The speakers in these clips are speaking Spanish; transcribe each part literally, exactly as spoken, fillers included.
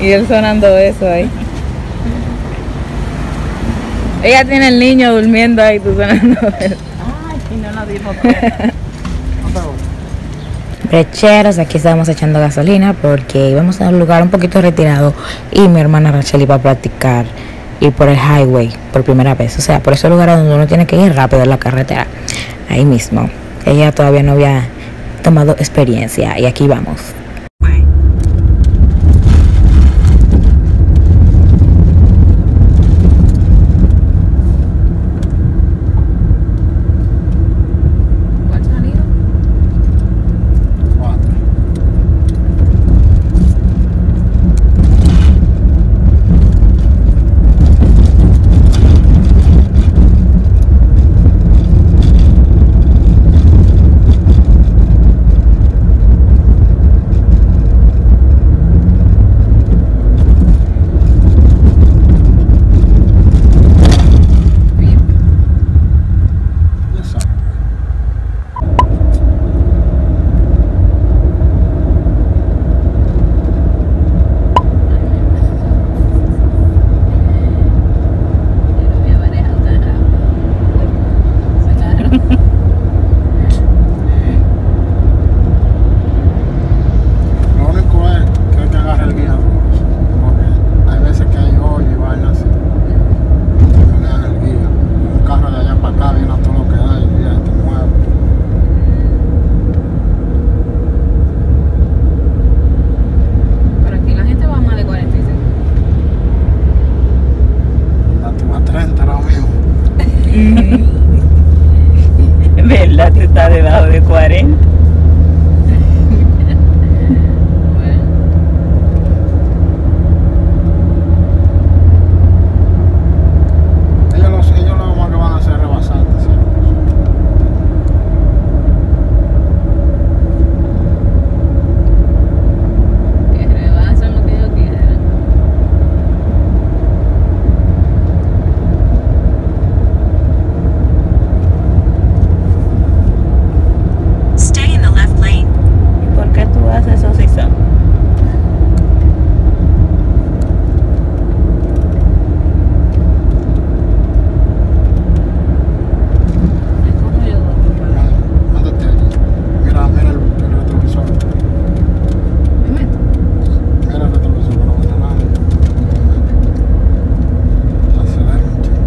Y él sonando eso ahí. Ella tiene el niño durmiendo ahí, tú sonando eso. Ay, si no lo dijo. Brecheros, aquí estábamos echando gasolina porque íbamos a un lugar un poquito retirado y mi hermana Rachel iba a practicar ir por el highway por primera vez, o sea, por esos lugares donde uno tiene que ir rápido en la carretera, ahí mismo. Ella todavía no había tomado experiencia y aquí vamos. ¿Verdad? Te está debajo de cuarenta. Ellos, los, ellos lo más que van a hacer es rebasarte siempre. Que rebasan lo que ellos quieran. Stay in the left lane. ¿Y por qué tú haces eso si son? ¿Cómo yo voy? Mándate allí. Mira, mira el, el retrovisor. ¿Me meto? Mira el retrovisor, no vaya nada. Acelera un chico.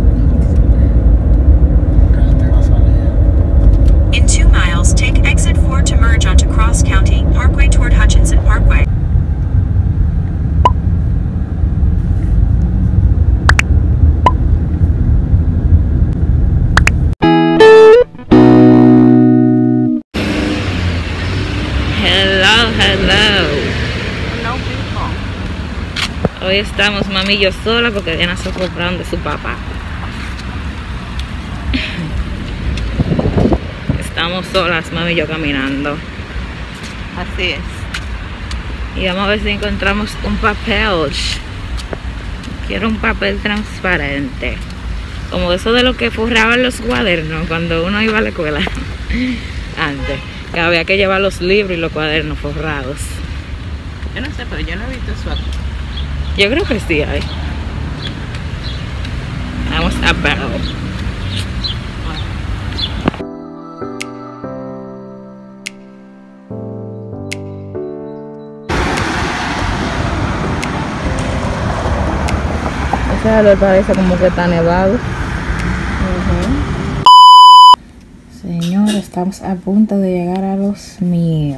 Que ahí te va a salir. In two miles, take exit four to merge onto Cross County Parkway toward Hutchinson Parkway. Hello, hello. No people. Hoy estamos mami y yo sola porque Diana se compraron de su papá. Estamos solas, mami y yo caminando. Así es. Y vamos a ver si encontramos un papel. Quiero un papel transparente. Como eso de lo que forraban los cuadernos cuando uno iba a la escuela. Antes. Que había que llevar los libros y los cuadernos forrados. Yo no sé, pero yo no he visto eso aquí. Yo creo que sí hay. Vamos a verlo. Ese valor parece como que está nevado. Señor, estamos a punto de llegar a los mil.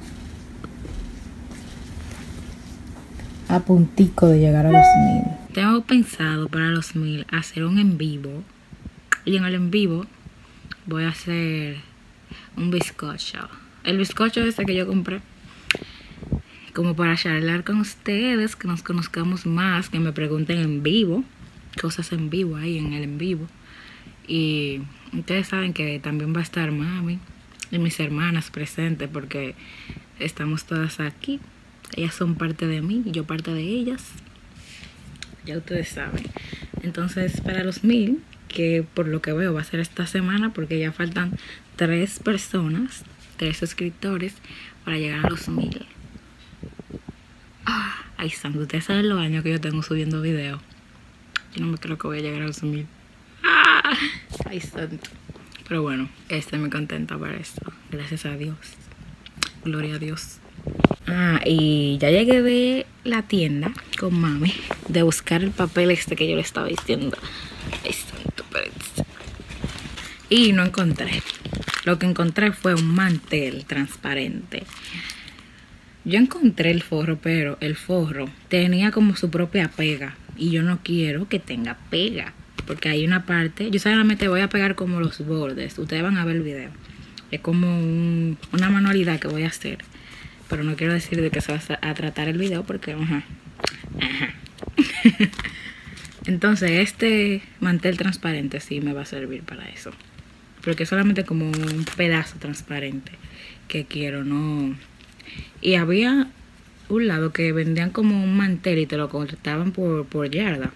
A puntico de llegar a los mil. Tengo pensado para los mil hacer un en vivo. Y en el en vivo voy a hacer un bizcocho. El bizcocho ese que yo compré. Como para charlar con ustedes, que nos conozcamos más, que me pregunten en vivo. Cosas en vivo ahí en el en vivo. Y ustedes saben que también va a estar mami y mis hermanas presentes porque estamos todas aquí. Ellas son parte de mí y yo parte de ellas. Ya ustedes saben. Entonces para los mil, que por lo que veo va a ser esta semana porque ya faltan tres personas, tres suscriptores para llegar a los mil. Ah, Ay, santo, ustedes saben los años que yo tengo subiendo videos. Yo no me creo que voy a llegar a los mil. ¡Ah! Ay, santo. Pero bueno, estoy muy contenta por esto. Gracias a Dios. Gloria a Dios. Ah, y ya llegué de la tienda con mami de buscar el papel este que yo le estaba diciendo. Ay, santo, espérense. Y no encontré. Lo que encontré fue un mantel transparente. Yo encontré el forro, pero el forro tenía como su propia pega. Y yo no quiero que tenga pega. Porque hay una parte, yo solamente voy a pegar como los bordes. Ustedes van a ver el video. Es como un, una manualidad que voy a hacer. Pero no quiero decir de qué se va a tratar el video porque... Ajá. Ajá. Entonces este mantel transparente sí me va a servir para eso. Porque es solamente como un pedazo transparente que quiero, no... Y había un lado que vendían como un mantel y te lo cortaban por, por yarda.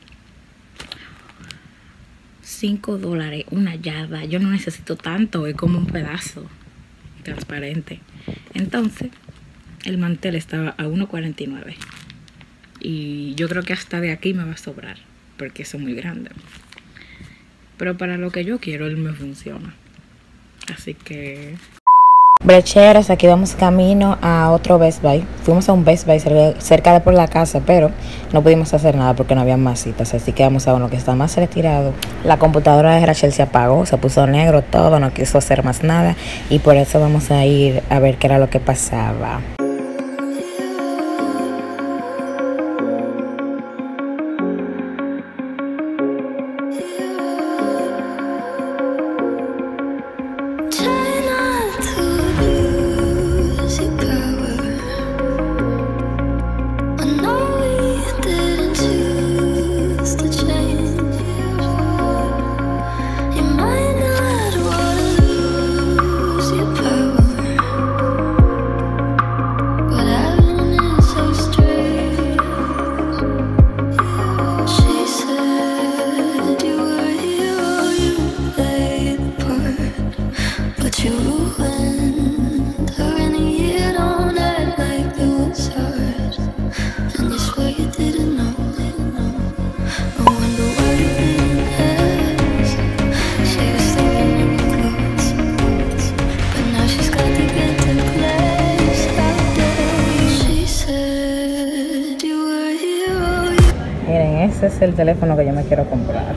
Cinco dólares, una yarda. Yo no necesito tanto, es como un pedazo transparente. Entonces, el mantel estaba a uno cuarenta y nueve. Y yo creo que hasta de aquí me va a sobrar, porque eso es muy grande. Pero para lo que yo quiero, él me funciona. Así que... Brecheros, aquí vamos camino a otro Best Buy. Fuimos a un Best Buy cerca de por la casa, pero no pudimos hacer nada porque no había más citas. Así que vamos a uno que está más retirado. La computadora de Rachel se apagó, se puso negro todo, no quiso hacer más nada. Y por eso vamos a ir a ver qué era lo que pasaba. Ese es el teléfono que yo me quiero comprar.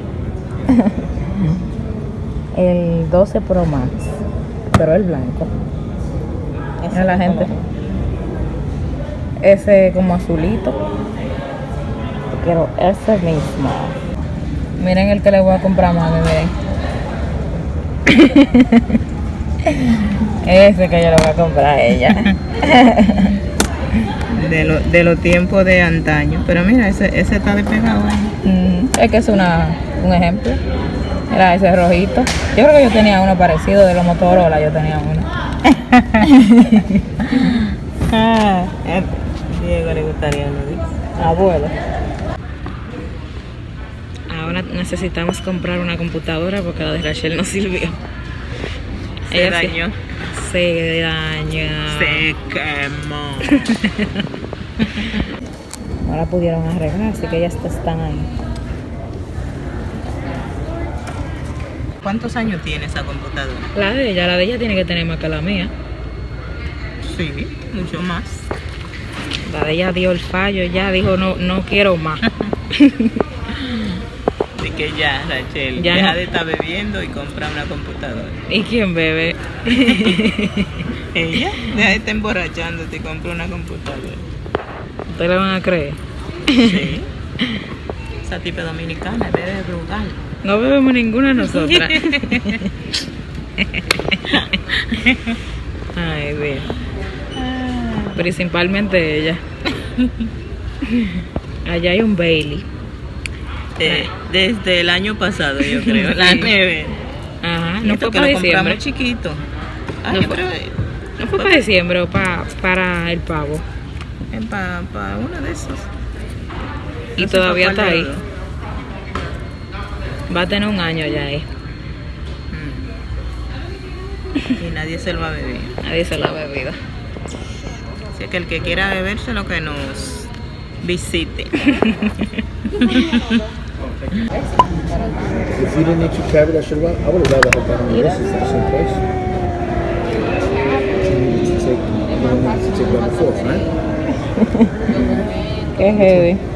El doce Pro Max, pero el blanco. Ese la gente. Ese como azulito. Yo quiero ese mismo. Miren el que le voy a comprar, mami, miren. Ese que yo le voy a comprar a ella. De, lo, de los tiempos de antaño. Pero mira, ese, ese está despegado ahí. Mm, es que es una, un ejemplo. Era ese rojito. Yo creo que yo tenía uno parecido de los Motorola. Yo tenía uno. Ah, a Diego le gustaría uno. Abuelo. Ahora necesitamos comprar una computadora porque la de Rachel no sirvió. Se Ella dañó. Se, se dañó. Se quemó. No la pudieron arreglar, así que ya están ahí. ¿Cuántos años tiene esa computadora? La de ella, la de ella tiene que tener más que la mía. Sí, mucho más. La de ella dio el fallo, ya dijo no, no quiero más. Así que ya, Rachel, Ya deja no. de estar bebiendo y compra una computadora. ¿Y quién bebe? Ella, deja de estar emborrachándote y compra una computadora. ¿Ustedes le van a creer? Sí. Esa tipa dominicana bebe brugal. No bebemos ninguna de nosotras. Ay, Dios. Principalmente ella. Allá hay un Bailey. Eh, desde el año pasado, yo creo. La Sí. nieve. Ajá, no fue que para lo compramos diciembre. chiquito. No Ay, fue- pero No fue para diciembre o pa- para el pavo. para pa uno de esos. Y No sé todavía pa' está cuál de ahí. los dos. Va a tener un año ya ahí. Mm. Y nadie se lo va a beber. Nadie se la ha bebido. Así que el que quiera beberse lo que nos visite. If you didn't need to carry that shit around, I would have rather had that on the list for the same place. You needed to take, you needed to take that before, right? Qué heavy.